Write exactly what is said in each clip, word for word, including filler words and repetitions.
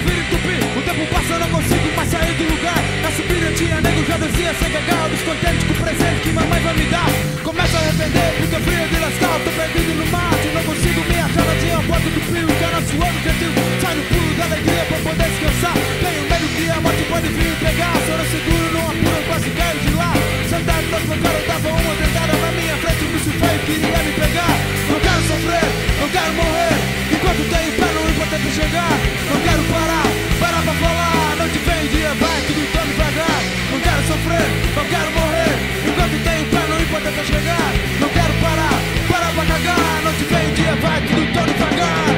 vira entupir. O tempo passa, eu não consigo mais sair do lugar. Na subida tinha nego, já descia sem gagal. Descontente com o presente que mamãe vai me dar. Começo a arrepender porque é frio de lascar. Tô perdido no mato e não consigo me achar. Não tinha a porta do frio, cara suando gentil. Sai no pulo da alegria pra poder descansar. Tenho medo que a morte pode vir me pegar. Se eu não seguro, não apuro, eu quase caio de lá. Sentado no meu cara, eu dava uma dentada na minha frente. O bicho feio queria me pegar. Não quero sofrer, não quero morrer. Enquanto tenho pé, não importa chegar. Não quero parar, parar pra falar. Noite vem, dia vai, tudo tão devagar. Não quero sofrer, não quero morrer. Enquanto tenho pé, não importa até chegar. Não quero parar, parar pra cagar. Noite vem, dia vai, tudo tão devagar.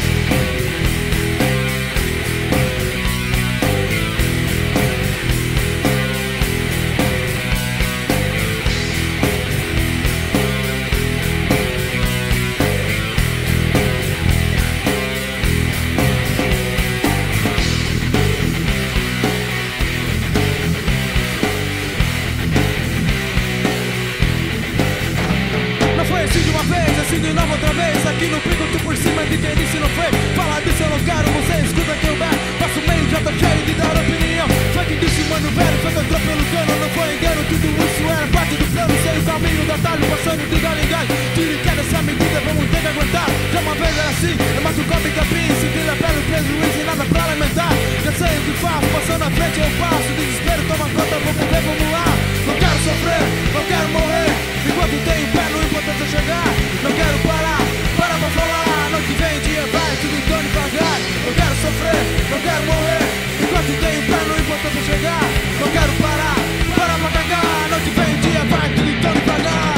Assim de novo outra vez, aqui no pico tu por cima de quem disse não foi. Fala disso eu não quero, você escuta que eu der. Passo meio, já tô cheio de dar opinião. Foi quem disse mano velho, foi que eu entrou pelo cano. Não foi engano, tudo isso era parte do plano. Sei o caminho do atalho, passando de galho em galho. Tiro e queda essa medida, vamos ter que aguentar. Já uma vez era assim, eu mato o copo e capim. Sentir a pele, prejuízo e nada pra alimentar. Já sei o que faço, passando na frente eu passo. Desespero, toma conta, vou morrer, vamos lá. Não quero sofrer, não quero morrer. Enquanto tenho pé, não importa se eu chegar. Não quero parar, para pra falar. Noite vem, dia vai, tudo tão devagar. Não quero sofrer, não quero morrer. Enquanto tenho pé, não importa se eu chegar. Não quero parar, para pra cagar. Noite vem, dia vai, tudo tão devagar.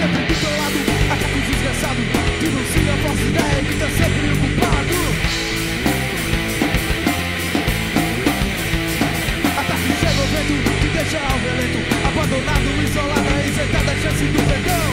sempre do teu lado. Ataca os desgraçados, denuncia a falsa ideia que tá sempre ocupado. Ataque chega o vento, te deixa ao relento, abandonado, isolado, isentada a chance do perdão.